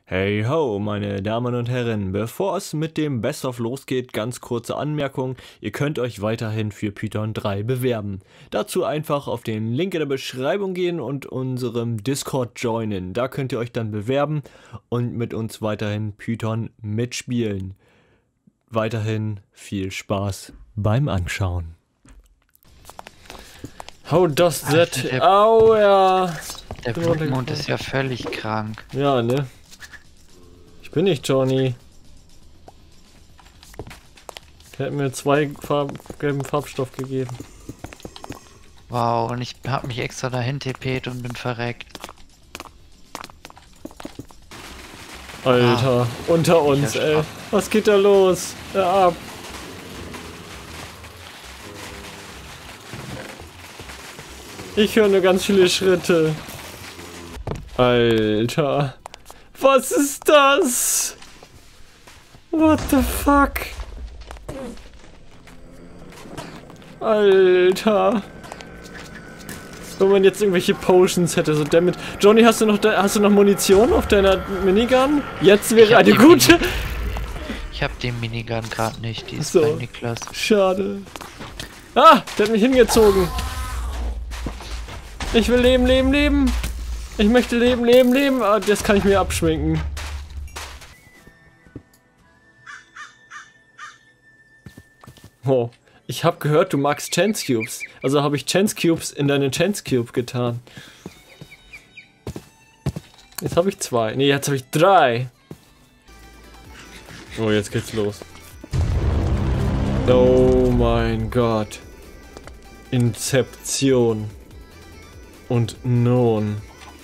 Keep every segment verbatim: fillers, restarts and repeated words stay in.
Hey ho, meine Damen und Herren, bevor es mit dem Best-of losgeht, ganz kurze Anmerkung, ihr könnt euch weiterhin für Python drei bewerben. Dazu einfach auf den Link in der Beschreibung gehen und unserem Discord joinen. Da könnt ihr euch dann bewerben und mit uns weiterhin Python mitspielen. Weiterhin viel Spaß beim Anschauen. How does that... Au, ja. Der Blutmond ist ja völlig krank. Ja, ne? Ich bin nicht Johnny. Der hat mir zwei Farb gelben Farbstoff gegeben. Wow, und ich hab mich extra dahin tippet und bin verreckt. Alter, ah, unter uns, ey. Ab. Was geht da los? Hör ab. Ich höre nur ganz viele Schritte. Alter. Was ist das? What the fuck? Alter. Wenn man jetzt irgendwelche Potions hätte, so damit. Johnny, hast du noch hast du noch Munition auf deiner Minigun? Jetzt wäre eine gute. Mini ich hab den Minigun gerade nicht, die ist so. Bei Niklas. Schade. Ah, der hat mich hingezogen. Ich will leben, leben, leben. Ich möchte leben, leben, leben. Ah, das kann ich mir abschminken. Oh, ich habe gehört, du magst Chance Cubes. Also habe ich Chance Cubes in deine Chance Cube getan. Jetzt habe ich zwei. Ne, jetzt habe ich drei. Oh, jetzt geht's los. Oh mein Gott. Inzeption. Und nun.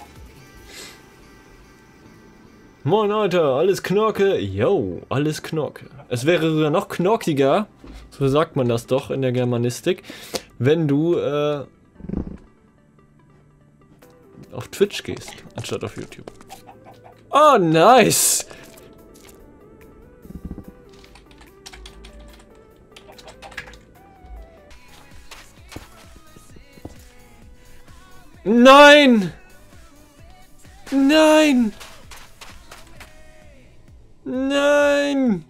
Moin Alter, alles Knorke? Yo, alles Knorke. Es wäre sogar noch knorkiger, so sagt man das doch in der Germanistik, wenn du äh, auf Twitch gehst, anstatt auf YouTube. Oh, nice! Nein! Nein! Nein!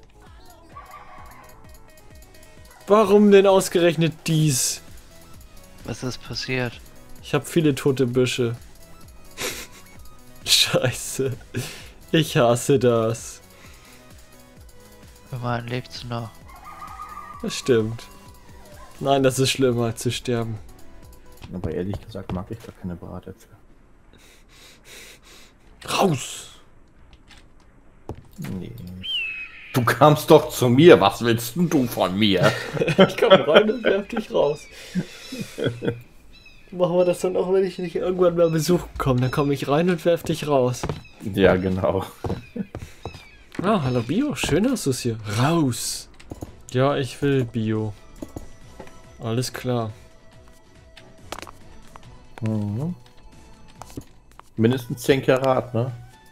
Warum denn ausgerechnet dies? Was ist passiert? Ich habe viele tote Büsche. Scheiße. Ich hasse das. Immerhin lebst du noch. Das stimmt. Nein, das ist schlimmer als zu sterben. Aber ehrlich gesagt mag ich gar keine Bratäpfel. Raus! Nee. Du kamst doch zu mir, was willst denn du von mir? Ich komm rein und werf dich raus. Machen wir das dann auch, wenn ich dich irgendwann mal besuchen komme. Dann komme ich rein und werf dich raus. Ja, genau. Ah, hallo Bio, schön hast du es hier. Raus! Ja, ich will Bio. Alles klar. Mhm. Mindestens zehn Karat, ne?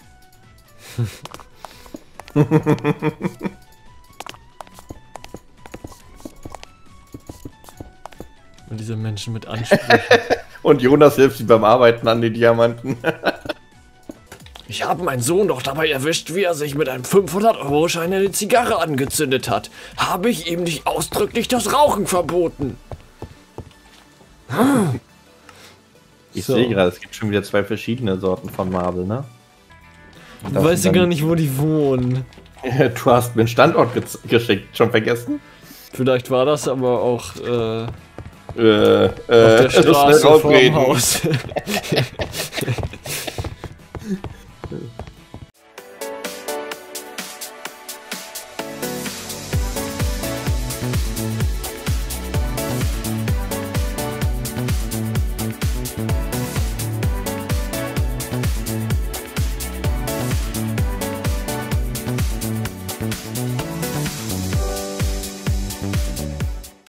Und diese Menschen mit Ansprüchen. Und Jonas hilft sie beim Arbeiten an die Diamanten. Ich habe meinen Sohn doch dabei erwischt, wie er sich mit einem fünfhundert Euro Schein eine Zigarre angezündet hat. Habe ich ihm nicht ausdrücklich das Rauchen verboten? Ich so. sehe gerade, es gibt schon wieder zwei verschiedene Sorten von Marble, ne? Du weißt ja gar nicht, wo die wohnen. Du hast mir einen Standort geschickt, schon vergessen? Vielleicht war das aber auch äh, äh, auf der äh, Straße vorm Haus.